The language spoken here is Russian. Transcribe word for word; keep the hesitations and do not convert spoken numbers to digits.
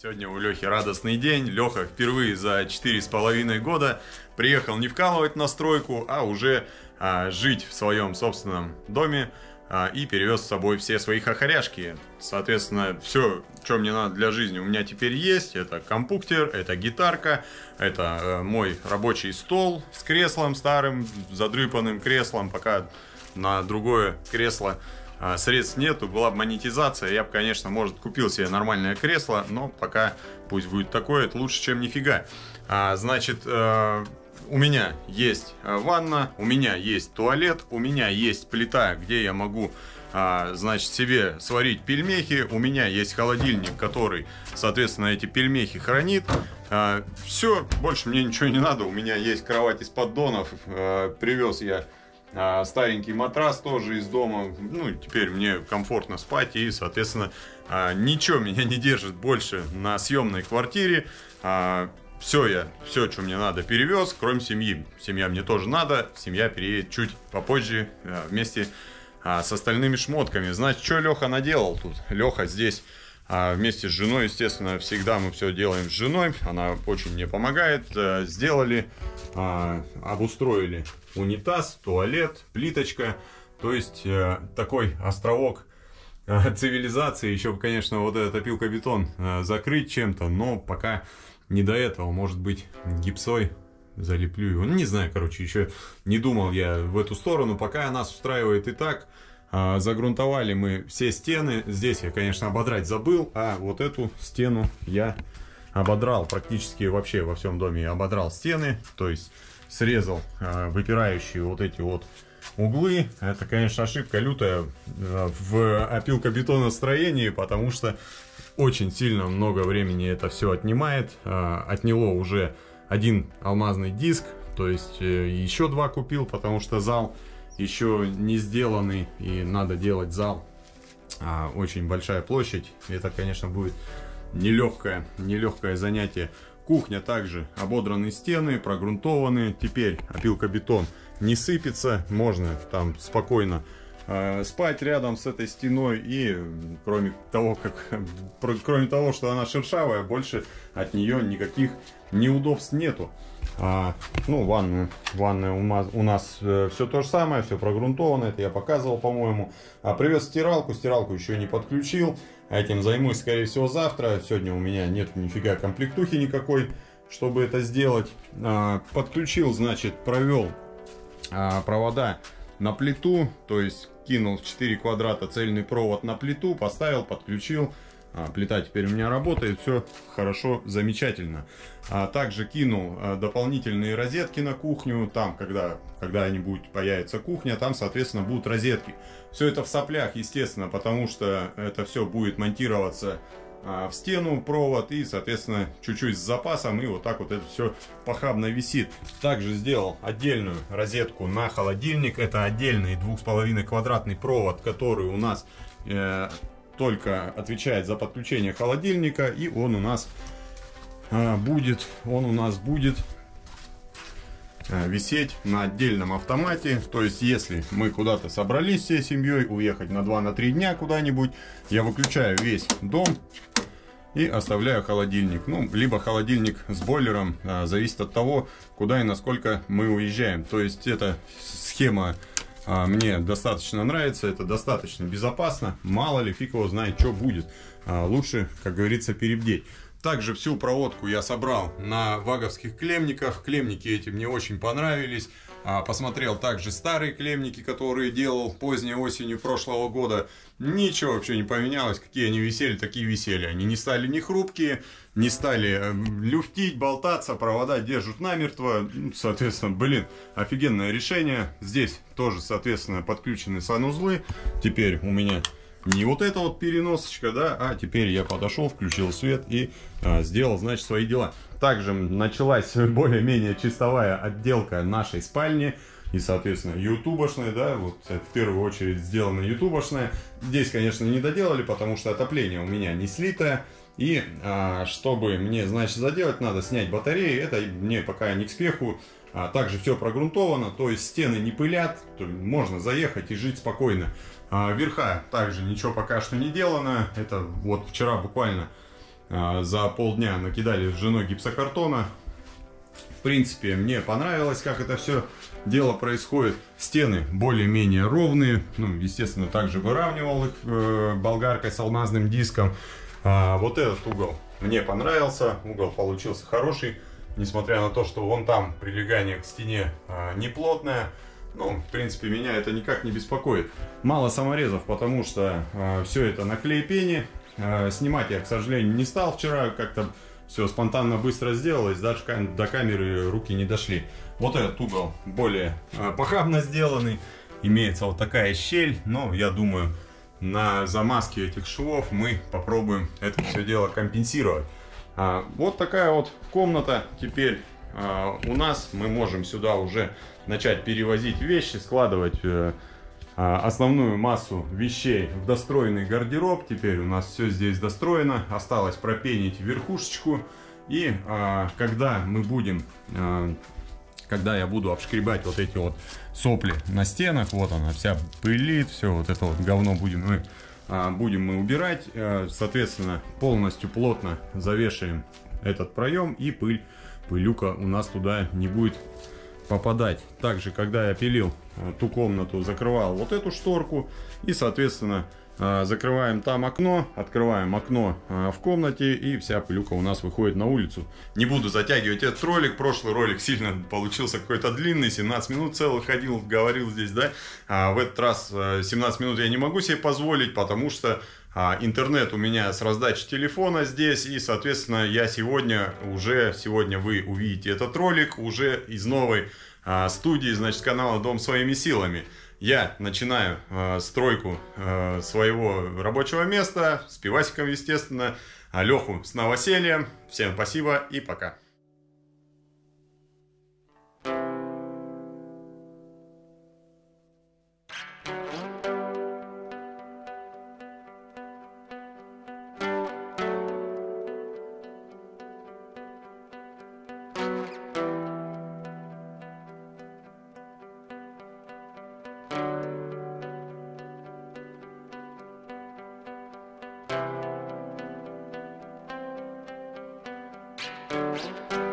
Сегодня у Лехи радостный день. Леха впервые за четыре с половиной года приехал не вкалывать на стройку, а уже а, жить в своем собственном доме а, и перевез с собой все свои хохоряшки. Соответственно, все, что мне надо для жизни, у меня теперь есть. Это компьютер, это гитарка, это а, мой рабочий стол с креслом старым, задрыпанным креслом, пока на другое кресло средств нету, была бы монетизация, я бы, конечно, может, купил себе нормальное кресло, но пока пусть будет такое, это лучше, чем нифига. А, значит, э, у меня есть ванна, у меня есть туалет, у меня есть плита, где я могу, а, значит, себе сварить пельмехи, у меня есть холодильник, который, соответственно, эти пельмехи хранит. А, все, больше мне ничего не надо, у меня есть кровать из поддонов, а, привез я А, старенький матрас тоже из дома. Ну, теперь мне комфортно спать. И, соответственно, а, ничего меня не держит больше на съемной квартире. а, Все я, все, что мне надо, перевез, кроме семьи. Семья мне тоже надо. Семья переедет чуть попозже а, вместе а, с остальными шмотками. Значит, что Леха наделал тут? Леха здесь а, вместе с женой, естественно, всегда мы все делаем с женой. Она очень мне помогает. а, Сделали, а, обустроили унитаз, туалет, плиточка. То есть э, такой островок э, цивилизации. Еще бы, конечно, вот этот опилкобетон э, закрыть чем-то, но пока не до этого. Может быть, гипсой залеплю его. Ну, не знаю, короче, еще не думал я в эту сторону. Пока нас устраивает и так. Э, загрунтовали мы все стены. Здесь я, конечно, ободрать забыл, а вот эту стену я ободрал практически вообще во всем доме. Я ободрал стены, то есть срезал э, выпирающие вот эти вот углы. Это, конечно, ошибка лютая э, в опилкобетоностроении, потому что очень сильно много времени это все отнимает. Э, отняло уже один алмазный диск, то есть э, еще два купил, потому что зал еще не сделанный и надо делать зал. Э, очень большая площадь. Это, конечно, будет нелегкое, нелегкое занятие. Кухня также ободраны стены, прогрунтованы. Теперь опилкобетон не сыпется, можно там спокойно э, спать рядом с этой стеной. И кроме того, как, кроме того, что она шершавая, больше от нее никаких неудобств нету. А, ну, ванна, ванная у нас, у нас э, все то же самое, все прогрунтовано, это я показывал, по-моему. А привез стиралку, стиралку еще не подключил. Этим займусь, скорее всего, завтра. Сегодня у меня нет нифига комплектухи никакой, чтобы это сделать. А, подключил, значит, провел а, провода на плиту, то есть кинул в четыре квадрата цельный провод на плиту, поставил, подключил. А, плита теперь у меня работает, все хорошо, замечательно. А, также кинул а, дополнительные розетки на кухню. Там, когда когда-нибудь появится кухня, там, соответственно, будут розетки. Все это в соплях, естественно, потому что это все будет монтироваться а, в стену провод и, соответственно, чуть-чуть с запасом. И вот так вот это все похабно висит. Также сделал отдельную розетку на холодильник. Это отдельный двух с половиной квадратный провод, который у нас э, только отвечает за подключение холодильника, и он у нас а, будет, он у нас будет а, висеть на отдельном автомате. То есть, если мы куда-то собрались всей семьей, уехать на два на три дня куда-нибудь, я выключаю весь дом и оставляю холодильник. Ну, либо холодильник с бойлером, а, зависит от того, куда и насколько мы уезжаем. То есть, эта схема мне достаточно нравится, это достаточно безопасно. Мало ли, фиг его знает, что будет. Лучше, как говорится, перебдеть. Также всю проводку я собрал на ваговских клемниках. Клемники эти мне очень понравились. Посмотрел также старые клемники, которые делал поздней осенью прошлого года. Ничего вообще не поменялось. Какие они висели, такие висели. Они не стали ни хрупкие, не стали люфтить, болтаться. Провода держат намертво. Соответственно, блин, офигенное решение. Здесь тоже, соответственно, подключены санузлы. Теперь у меня не вот эта вот переносочка, да, а теперь я подошел, включил свет и а, сделал, значит, свои дела. Также началась более-менее чистовая отделка нашей спальни и, соответственно, ютубошная, да, вот в первую очередь сделана ютубошная. Здесь, конечно, не доделали, потому что отопление у меня не слитое. И а, чтобы мне, значит, заделать, надо снять батареи. Это мне пока не к спеху. А, также все прогрунтовано, то есть стены не пылят, можно заехать и жить спокойно. А, верха также ничего пока что не делано. Это вот вчера буквально за полдня накидали с женой гипсокартона. В принципе, мне понравилось, как это все дело происходит. Стены более-менее ровные. Ну, естественно, также выравнивал их э, болгаркой с алмазным диском. А, вот этот угол мне понравился. Угол получился хороший. Несмотря на то, что вон там прилегание к стене а, неплотное. Ну, в принципе, меня это никак не беспокоит. Мало саморезов, потому что а, все это на клей-пене. А, снимать я, к сожалению, не стал вчера. Как-то все спонтанно быстро сделалось, даже до камеры руки не дошли. Вот этот угол более э, похабно сделанный. Имеется вот такая щель, но я думаю, на замазке этих швов мы попробуем это все дело компенсировать. А, вот такая вот комната теперь а, у нас. Мы можем сюда уже начать перевозить вещи, складывать э, основную массу вещей в достроенный гардероб. Теперь у нас все здесь достроено. Осталось пропенить верхушечку. И а, когда мы будем, а, когда я буду обшкребать вот эти вот сопли на стенах, вот она вся пылит, все вот это вот говно будем мы, а, будем мы убирать. А, соответственно, полностью плотно завешаем этот проем, и пыль, пылюка у нас туда не будет попадать. Также, когда я пилил ту комнату, закрывал вот эту шторку, и, соответственно, закрываем там окно, открываем окно в комнате, и вся пылюка у нас выходит на улицу. Не буду затягивать этот ролик. Прошлый ролик сильно получился какой-то длинный, семнадцать минут целых ходил, говорил здесь, да. А в этот раз семнадцать минут я не могу себе позволить, потому что А, интернет у меня с раздачи телефона здесь, и, соответственно, я сегодня уже, сегодня вы увидите этот ролик уже из новой а, студии, значит, канала Дом своими силами. Я начинаю а, стройку а, своего рабочего места с пивасиком, естественно. А Леху с новосельем. Всем спасибо и пока. Thank you.